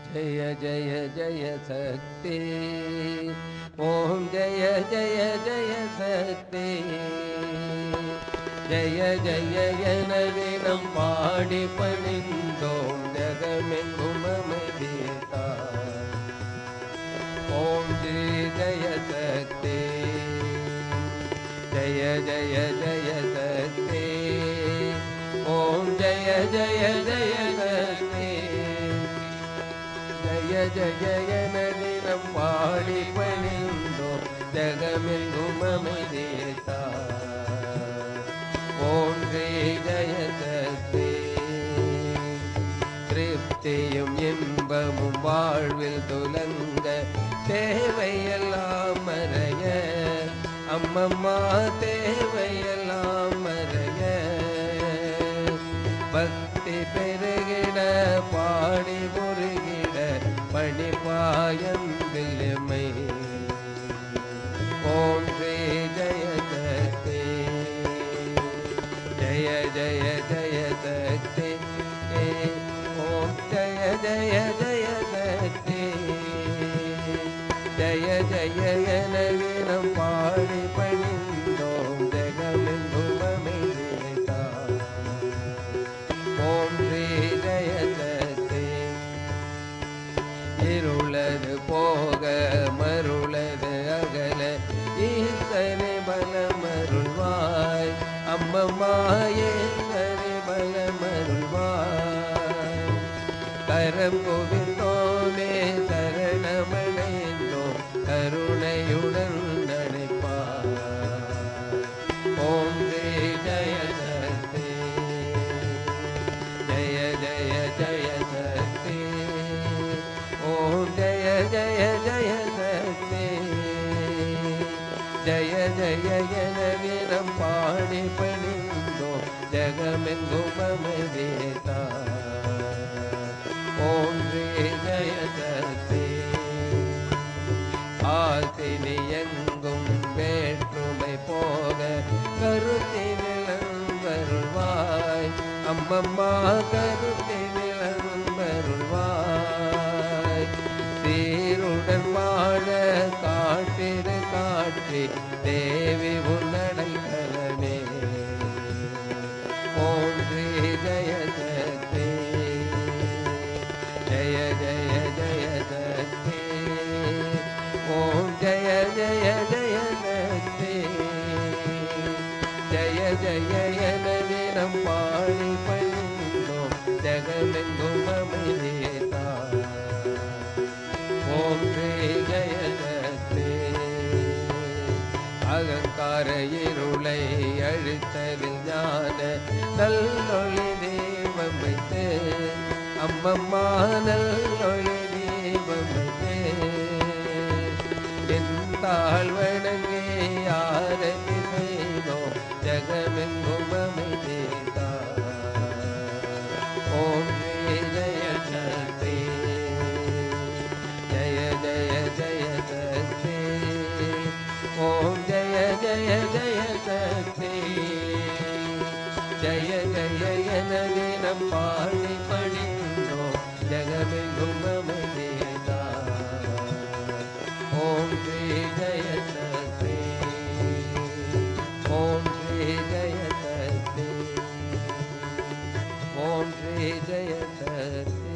जय जय जय शक्ति ओम जय जय जय शक्ति जय जय जनदिनं पाடி பணிந்தோம் ஜகமெங்கும் அமைதியதா ओम श्री जय शक्ति जय जय जय शक्ति ओम जय जय जय शक्ति जय जय नदिनं पाடி பணிந்தோம் ஜகமெங்கும் அமைதியதா ஓம் ஸ்ரீ ஜய சக்தி திருப்தியும் இன்பமும் வாழ்வில் துலங்க தேவையெல்லாம் மறைய அம்மம்மா தேவையெல்லாம் மறைய பக்தி பெருகிட பாடி முருகிட பணிபாயந்தில்மை ஓம் ஸ்ரீ ஜய சக்தி जय जय जय शक्ति ओम जय जय जय शक्ति जय जय जनदिनं पाடி பணிந்தோம் ஜகமெங்கும் அமைதியதா ஓம் ஸ்ரீ ஜய சக்தி இருளது போக மருளது அகல ஈசனை பலமருள்வாய் அம்மம்மாயேஸ்வரி பலமருள்வாய் கரம் குவிந்தோமே சரணமடைந்தோம் கருணையுடன் நடைப்பாய் ஓம் ஸ்ரீ ஜய சக்தி ஜய ஜய ஜய சக்தி ஓம் ஜய ஜய ஜய சக்தி जय जय जनदिनं पाடி பணிந்தோம் ஜகமெங்கும் அமைதியதா ஓம் ஸ்ரீ ஜய சக்தி ஆசினி எங்கும் வேற்றுமை போக கருத்தினிலம் வருள்வாய் அம்மம்மா கருத்தினிலம் வருள்வாய் சீருடன் வாழ காட்டிடு காட்சி தேவி உன்னடைக்கலமே ஓம் ஸ்ரீ ஜய சக்தி ஜய ஜய ஜய சக்தி ஓம் ஜய ஜய ஜய சக்தி ஜய ஜய எனதினம் பாடி பணிந்தோம் ஜகமெங்கும் அமைதியதா ஓம் ஸ்ரீ ஜய சக்தி அகங்கார இருளை அழித்ததில் ஞான நல்லொளி தீபம் வைத்து அம்மம்மா நல்லொளி தீபம் வைத்து எந்தாள் வணங்கி ஆரதி செய்தோம் ஜகமெங்கும் அமைதியதா ஓம் ஸ்ரீ ஜய சக்தி जय जय जय शक्ति ओम जय जय जय शक्ति जय जय जनदिनं पाடி பணிந்தோம் ஜகமெங்கும் அமைதியதா ஓம் ஸ்ரீ ஜய சக்தி ஓம் ஸ்ரீ ஜய சக்தி ஓம் ஸ்ரீ ஜய சக்தி